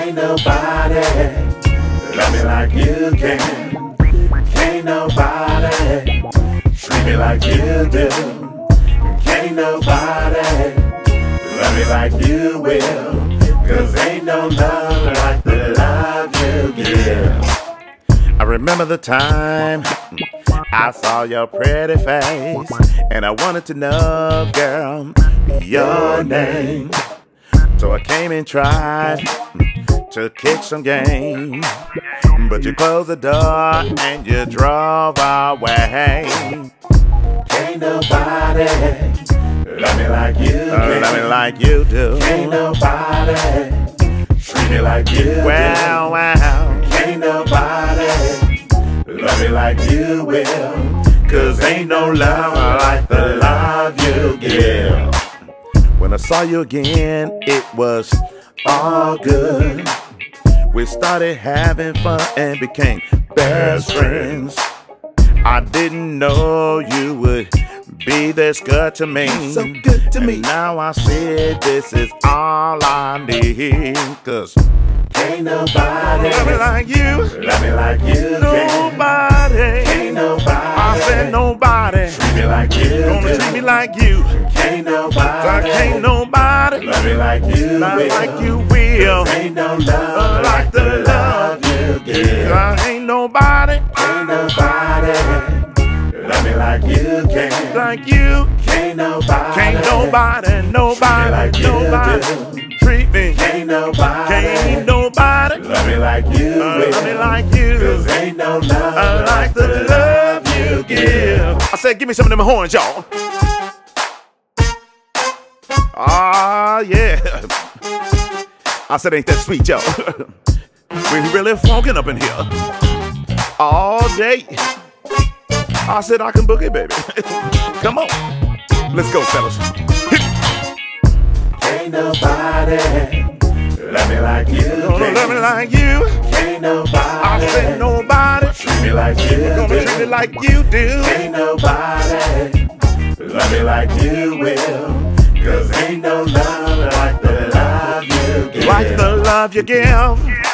Can't nobody love me like you can. Can't nobody treat me like you do. Can't nobody love me like you will. 'Cause ain't no love like the love you give. I remember the time I saw your pretty face, and I wanted to know, girl, your name. So I came and tried to kick some game, but you closed the door and you drove away. Can't nobody love me like you can. Love me like you do. Can't nobody treat me like you do. Wow. Can't nobody love me like you will. 'Cause ain't no love like the love you give. When I saw you again, it was all good. We started having fun and became best friends. I didn't know you would be this good to me. So good to me. And now I see this is all I need. 'Cause ain't nobody love me like you. Love me like you. Nobody. Ain't nobody. I said nobody. Treat me like you. Gonna treat me like you. Can't nobody. Can't nobody love me like you. Love like you will. Ain't no love like the love you give. Ain't nobody. Ain't nobody love me like you can. Like you. Can't nobody. Can't nobody. Nobody. Like nobody. Treat me. Can't nobody. Can't nobody love me like you. Love me like you. 'Cause ain't no love like the love you give. I said, give me some of them horns, y'all. Ah, yeah. I said, ain't that sweet, y'all? We really funkin' up in here all day. I said, I can boogie, baby. Come on. Let's go, fellas. Ain't nobody love me like you. Gonna love me like you. Ain't nobody. I said nobody treat me like you. Gonna treat me like you do. Ain't nobody love me like you will. 'Cause ain't no love like the love you give. Like the love you give.